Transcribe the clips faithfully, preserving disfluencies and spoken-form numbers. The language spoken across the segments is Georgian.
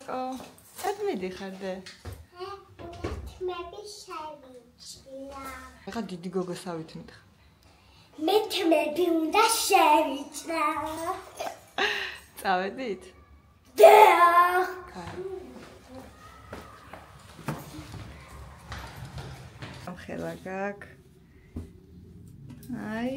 Oh, sed მიდიხარ დე? თმები შევიჭრა. ეხა დიდი გოგოსავით მითხარ. მე თმები უნდა შევიჭრა. წავედით? და. კაი. ამხელა გაკ. აი.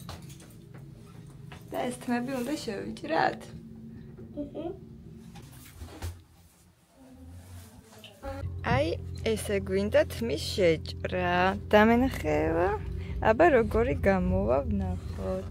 და ეს თმები უნდა შევიჭრათ? ჰმმ. აი, ესე გვინდა თმის შეჭრა. დამენახევა. აბა როგორი გამოვა ვნახოთ.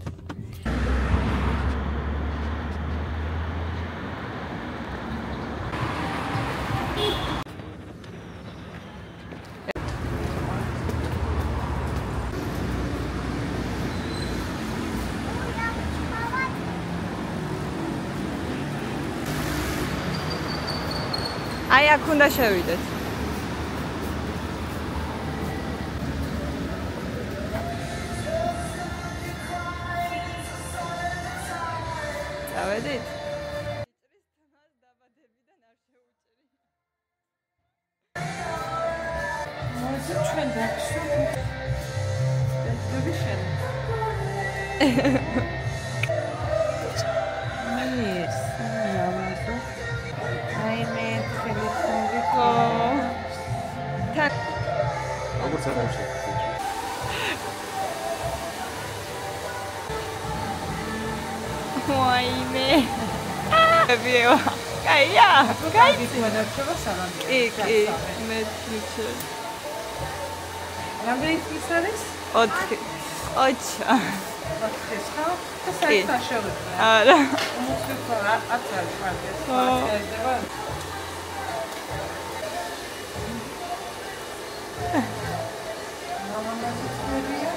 აი, აქ უნდა შევიდეთ. წავედით? მოიცა ჩვენ დაგშვით. დაგები შენ. მის, ნამაზო. აი მე ტელეფონი ხო. თან როგორც ამოვშე. ვაიმე. აბიევა. კაია. კაი. გადარჩება საღამო. კი, კი. მე ვიცი. რამდენი წლის არის? ოთხი. ოჩა. ოთხი ხა? და საერთოდ შევეძლო. არა. უმოკლედ ათ არის მაგას. მაგაზდება. მამამისი წვერია.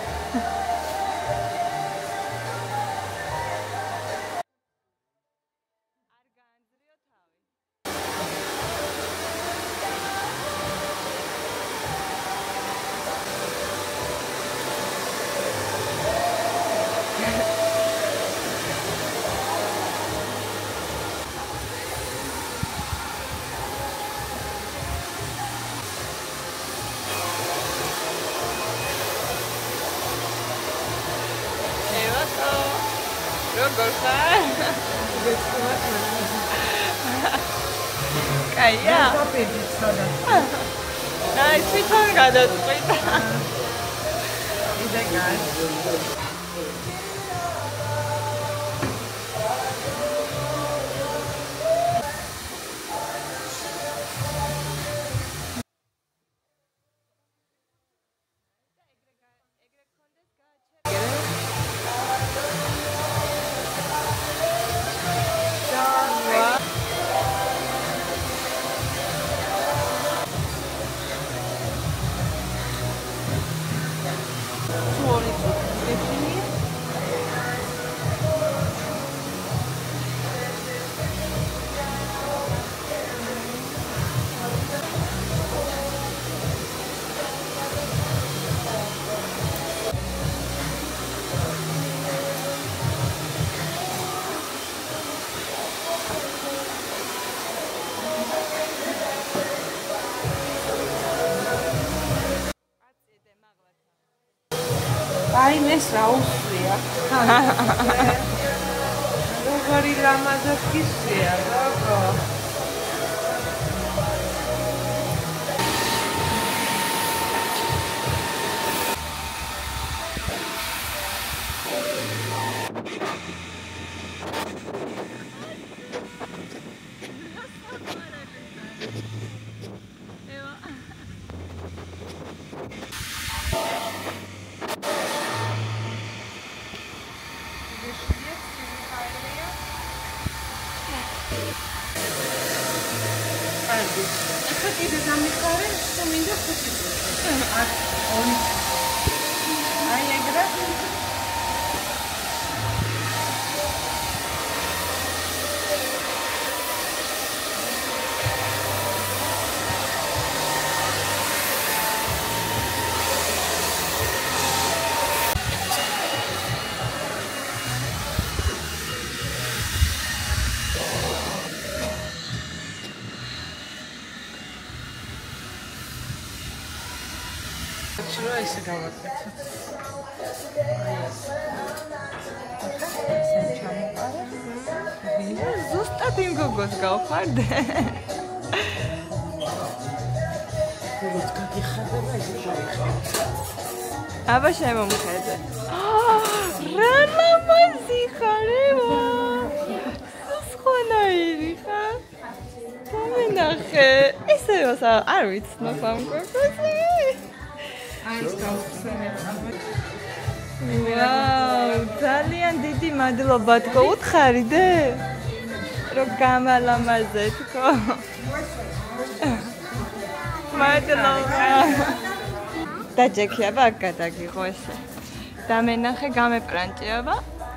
როგორ ხარ? კაია? დაპირდი სადა. აი, თვითონ გადაწყვიტა. იდე კაი. აი მეს რა უსვია. როგორი ლამაზო ქისია, გოგო. ახლა კიდე დამიხარე, რომ მინდა ხუთი წუთი. აქ ორი. აი ეგრე. ისე გავაკეთოთ. ესე ჩამოყარე. ზუსტად იმ გოგოს გავხარდე. როგორც გაგიხარდება ისე შევიხარ. აბა შემომხედე. რა ლამაზი ხარევა. სხვანაირი ხარ. მომენახე. ესე არ ვიცნობ ამ გოგოს. აი ეს გავხსენებ. ვაუ, ძალიან დიდი მადლობა თქო, უთხარიდე? რომ გამალამაზეთ თქო. მადლობა. დაჯექიაბა აქ გადაგიღო ესე. დამენახე გამეპრანჭიაბა.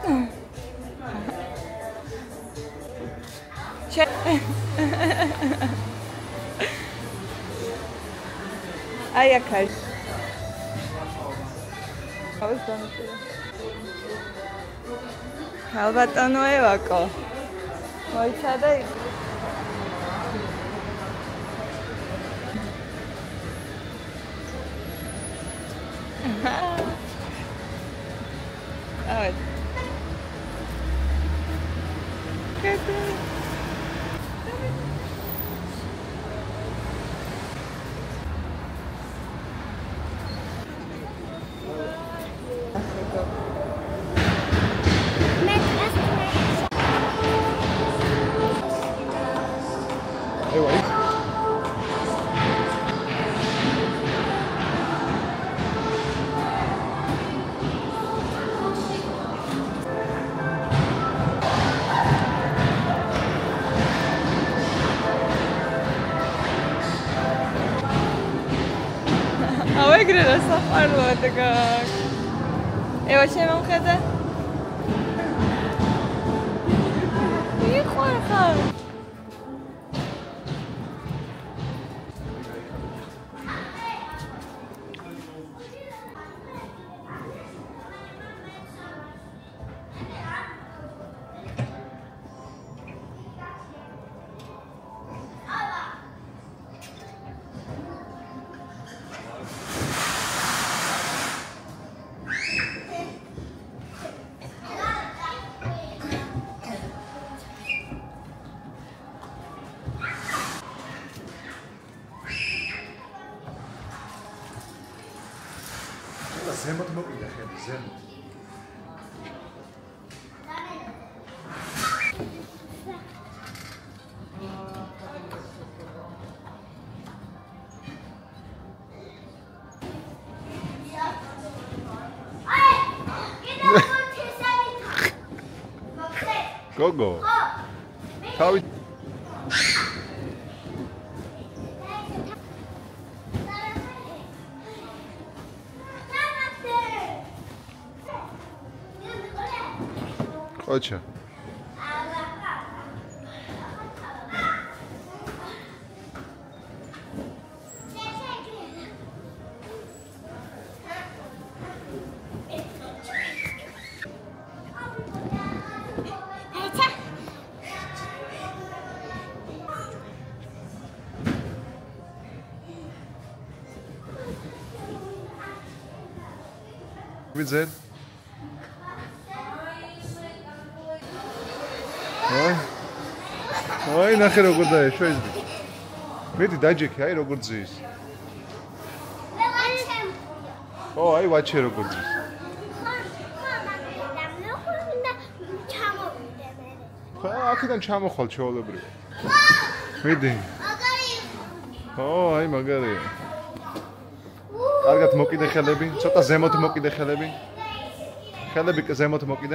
ჩე აი აქ არის. აუს დამწერა. ალბათონო ევაკო. მოიცადა იქ. აი. კეთილი. ეგრე რა საფაროა დგა. ევა შემომხედე. მიხარ ხარ. ზემოთ მოკიდა ხელი, ზემოთ. გოგო. თავი Ocha. Widzę. Ой. Ой, ნახე როგორ დაეშვა ის. მეტი დაჯექი, აი როგორ ძის. ო, აი ვაჩე როგორ ძის. ხა, აქედან ჩამოხვალ ჩაოლებრივ. მიდი. ო, აი მაგარია. კარგად მოკიდე ხელები, ცოტა ზემოთ მოკიდე ხელები. ხელები ზემოთ მოკიდე.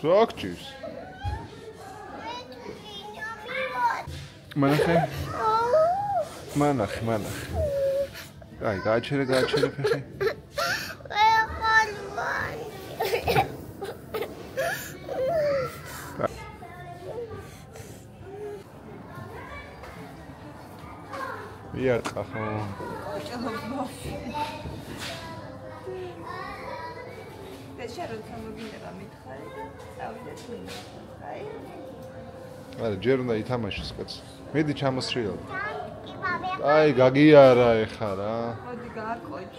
Სოქჩის. მანახე. მანახე, მანახე. აი, გააჩერე, გააჩერე ფეხი. იარტყა ხო? და შეიძლება მოგინება მითხარი და დავიდეთ მინდა. აი. არა, ჯერ უნდა ითამაშოს კაცი. მედი ჩამოსრიალ. აი, გაგიარა ეხა რა. მოდი გააკოჩი.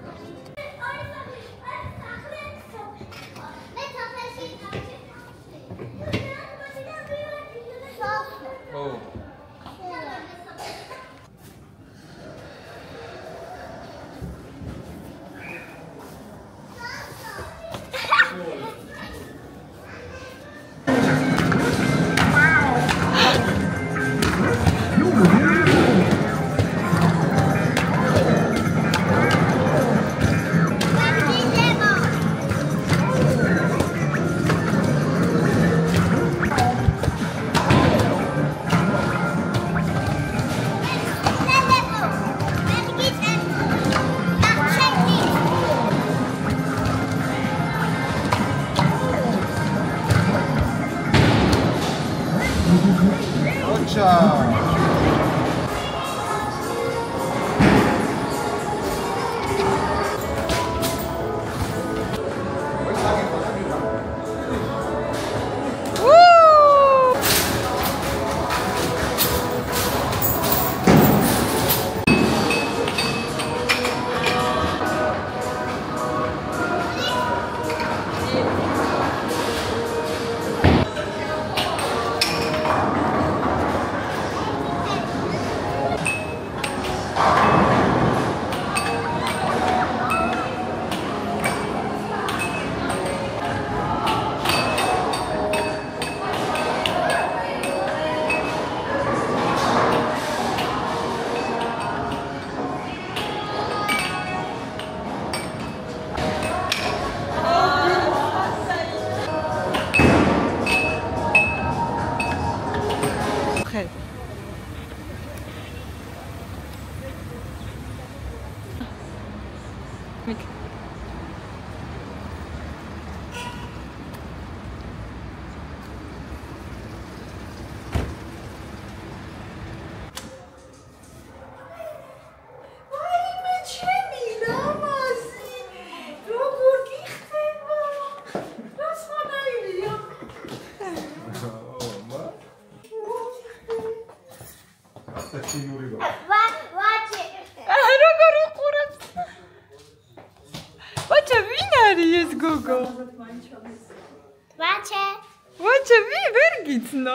Vace. Vace, vi vergitsno.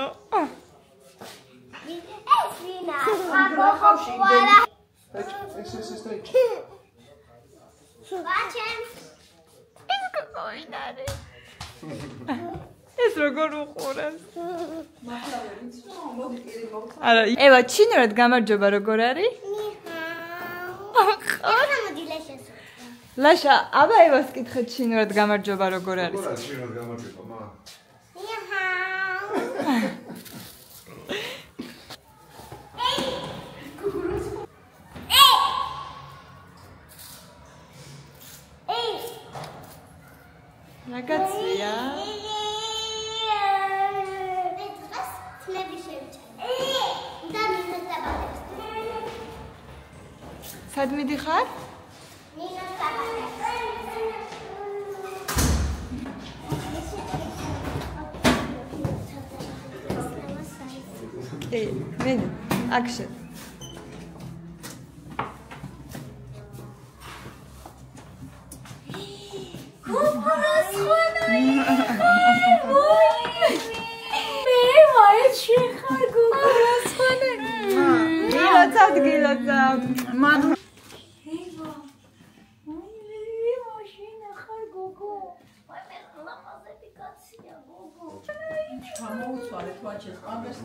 Es vina. Vace. ეს ეს ეს დაიჭი. Vace. ეს გოინარე. ეს როგორ უყურებს? არა, ევა, ჩინურად გამარჯობა როგორ არის? ლაშა, აბა ევას კითხე ჩინურად გამარჯობა როგორ არის? როგორ არის ჩინურად გამარჯობა, მა? რაგაცია? სად მიდიხარ? ე, მედი, აქშე. გილოცავთ, გილოცავთ. მადლობა. ჩამოუცვალეთ ვაჩეს ყაბეს.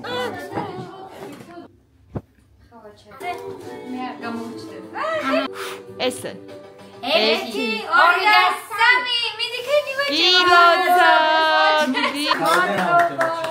მე არ გამოვჩდები. ესე. ერთი, ორი და სამი, მიდი ქედი. კი ლოცა.